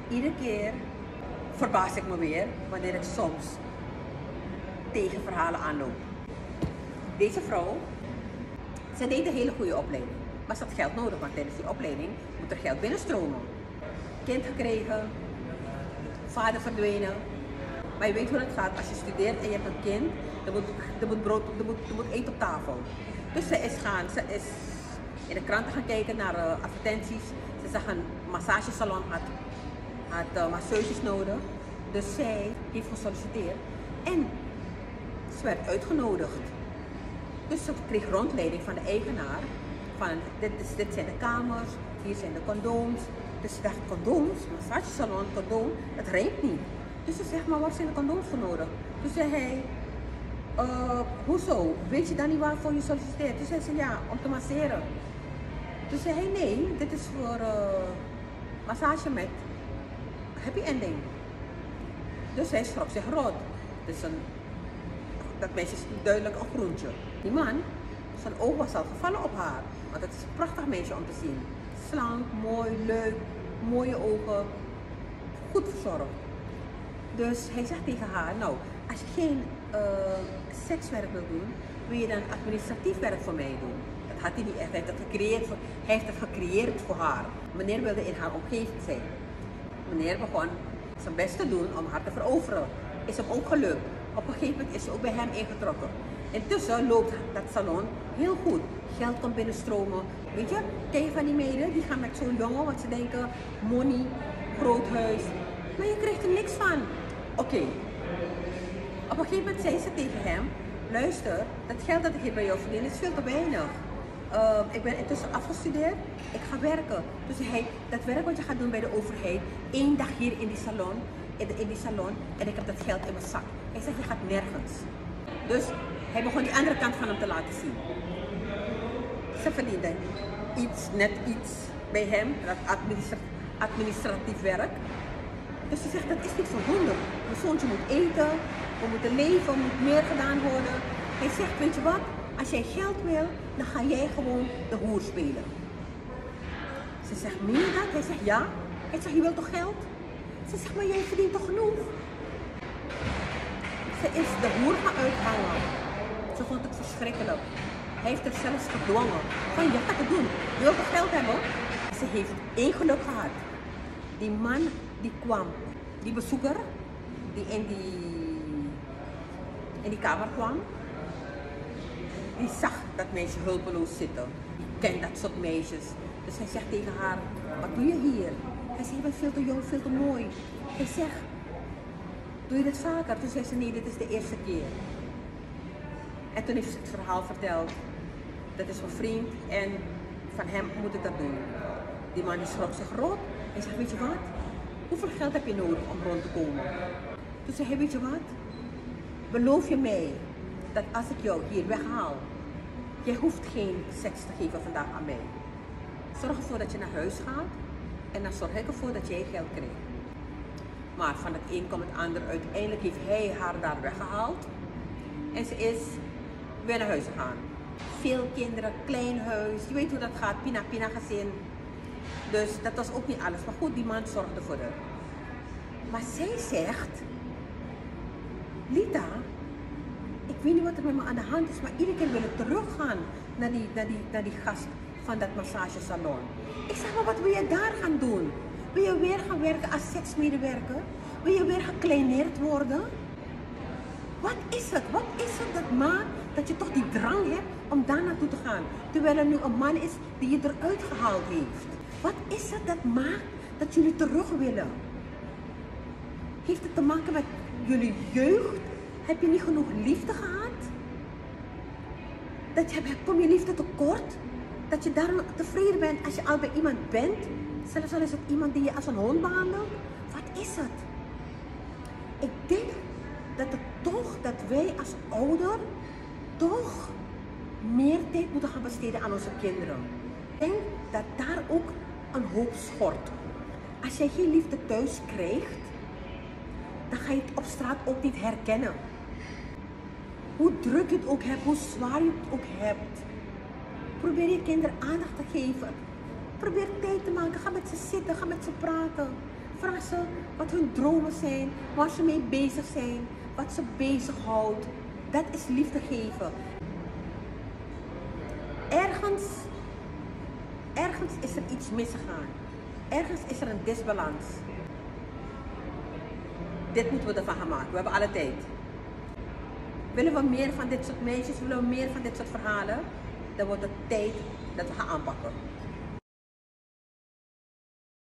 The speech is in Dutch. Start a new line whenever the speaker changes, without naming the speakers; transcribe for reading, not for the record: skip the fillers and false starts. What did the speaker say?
iedere keer verbaas ik me weer wanneer ik soms tegen verhalen aanloop. Deze vrouw, ze deed een hele goede opleiding, maar ze had geld nodig, want tijdens die opleiding moet er geld binnenstromen. Kind gekregen, vader verdwenen. Maar je weet hoe het gaat, als je studeert en je hebt een kind, er moet eten op tafel. Dus ze is in de kranten gaan kijken naar advertenties. Ze zag een massagesalon had masseuses nodig. Dus zij heeft gesolliciteerd en ze werd uitgenodigd. Dus ze kreeg rondleiding van de eigenaar. Van dit zijn de kamers, hier zijn de condooms. Dus ze dacht, condooms, massagesalon, condoom, het rijmt niet. Dus ze zegt, maar waar zijn de condooms voor nodig? Toen zei hij, hoezo? Weet je dan niet waarvoor je solliciteert? Toen zei ze, ja, om te masseren. Toen zei hij, nee, dit is voor massage met happy ending. Dus hij schrok zich rot. Dus dat meisje is duidelijk een groentje. Die man, zijn oog was al gevallen op haar. Want het is een prachtig meisje om te zien. Slank, mooi, leuk, mooie ogen, goed verzorgd. Dus hij zegt tegen haar, nou, als je geen sekswerk wil doen, wil je dan administratief werk voor mij doen. Dat had hij niet echt, hij heeft het gecreëerd voor haar. Meneer wilde in haar omgeving zijn. Meneer begon zijn best te doen om haar te veroveren. Is hem ook gelukt. Op een gegeven moment is ze ook bij hem ingetrokken. Intussen loopt dat salon heel goed. Geld komt binnenstromen. Weet je, ken je van die meiden? Die gaan met zo'n jongen, want ze denken, money, groot huis. Maar je krijgt er niks van. Oké. Op een gegeven moment zei ze tegen hem, luister, dat geld dat ik hier bij jou verdien is veel te weinig. Ik ben intussen afgestudeerd, ik ga werken. Dus hij, dat werk wat je gaat doen bij de overheid, 1 dag hier in die salon en ik heb dat geld in mijn zak. Hij zegt, je gaat nergens. Dus hij begon die andere kant van hem te laten zien. Ze verdiende net iets bij hem, dat administratief werk. Dus ze zegt, dat is niet voldoende. Mijn zoontje moet eten, we moeten leven, er moet meer gedaan worden. Hij zegt, weet je wat, als jij geld wil, dan ga jij gewoon de hoer spelen. Ze zegt, meen je dat? Hij zegt, ja. Hij zegt, je wilt toch geld? Ze zegt, maar jij verdient toch genoeg? Ze is de hoer gaan uithangen. Ze vond het verschrikkelijk. Hij heeft het zelfs gedwongen. Van, je gaat het doen. Je wilt toch geld hebben? Ze heeft 1 geluk gehad. Die man die kwam, die bezoeker die in die kamer kwam, die zag dat meisje hulpeloos zitten. Die kent dat soort meisjes. Dus hij zegt tegen haar, wat doe je hier? Hij zegt, je bent veel te jong, veel te mooi. Hij zegt, doe je dit vaker? Toen zei ze, nee, dit is de eerste keer. En toen heeft ze het verhaal verteld. Dat is mijn vriend en van hem moet ik dat doen. Die man die schrok zich rot. Hij zegt, weet je wat? Hoeveel geld heb je nodig om rond te komen? Toen zei hij, weet je wat? Beloof je mij dat als ik jou hier weghaal, jij hoeft geen seks te geven vandaag aan mij. Zorg ervoor dat je naar huis gaat en dan zorg ik ervoor dat jij geld krijgt. Maar van het een komt het ander. Uiteindelijk heeft hij haar daar weggehaald en ze is weer naar huis gegaan. Veel kinderen, klein huis, je weet hoe dat gaat, pina gezin. Dus dat was ook niet alles. Maar goed, die man zorgde voor haar. Maar zij zegt, Lita, ik weet niet wat er met me aan de hand is, maar iedere keer wil ik teruggaan naar die gast van dat massagesalon. Ik zeg, maar wat wil je daar gaan doen? Wil je weer gaan werken als seksmedewerker? Wil je weer gekleineerd worden? Wat is het? Wat is het dat maakt dat je toch die drang hebt om daar naartoe te gaan? Terwijl er nu een man is die je eruit gehaald heeft. Wat is het dat maakt dat jullie terug willen? Heeft het te maken met jullie jeugd? Heb je niet genoeg liefde gehad? Kom je liefde tekort? Dat je daarom tevreden bent als je al bij iemand bent? Zelfs al is het iemand die je als een hond behandelt? Wat is het? Ik denk dat wij als ouder toch meer tijd moeten gaan besteden aan onze kinderen. Ik denk dat daar ook een hoop schort. Als jij geen liefde thuis krijgt, dan ga je het op straat ook niet herkennen. Hoe druk je het ook hebt, hoe zwaar je het ook hebt. Probeer je kinderen aandacht te geven. Probeer tijd te maken, ga met ze zitten, ga met ze praten. Vraag Vraag ze wat hun dromen zijn, waar ze mee bezig zijn, wat ze bezighoudt. Dat is liefde geven. Ergens is er iets misgegaan. Ergens is er een disbalans. Dit moeten we ervan gaan maken. We hebben alle tijd. Willen we meer van dit soort meisjes, willen we meer van dit soort verhalen? Dan wordt het tijd dat we gaan aanpakken.